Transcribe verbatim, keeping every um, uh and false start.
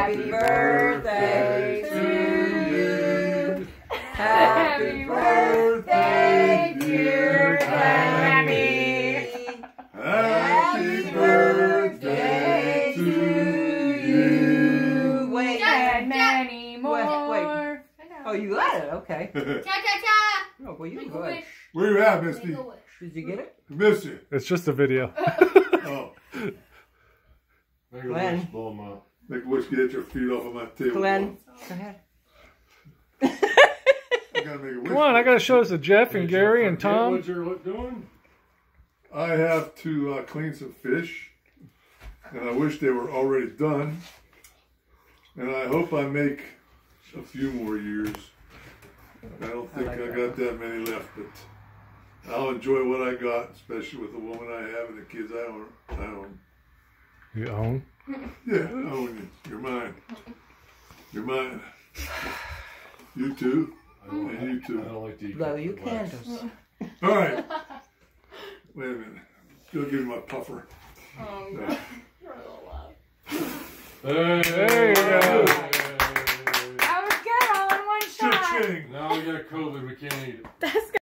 Happy birthday to you. Happy birthday, dear Tammy. Happy birthday to you. Wait, And many more. Wait, wait. Oh, you got it. Okay. Cha-cha-cha. Oh, well, you Make a good. wish. Where you at, Misty? Make a wish. Did you get it? Misty. It's just a video. Oh. Make a Glenn. wish, blow 'em up. Make a wish, get your feet off of my table. Glenn, go ahead. I gotta make a wish. Come on, I gotta show this to Jeff and Did Gary you and forget Tom. What you're doing? I have to uh, clean some fish, and I wish they were already done. And I hope I make a few more years. I don't think I, I like got that many left, but I'll enjoy what I got, especially with the woman I have and the kids I own. I own. You own? Yeah, I own you. You're mine. You're mine. You too. I don't, And you I too. don't like to eat Blow you wax. candles. All right. Wait a minute. Go give me my puffer. Oh, Yeah. God. You're a little loud. Hey, There you go. That was good all in one shot. Cha-ching. Now we got COVID, we can't eat it. That's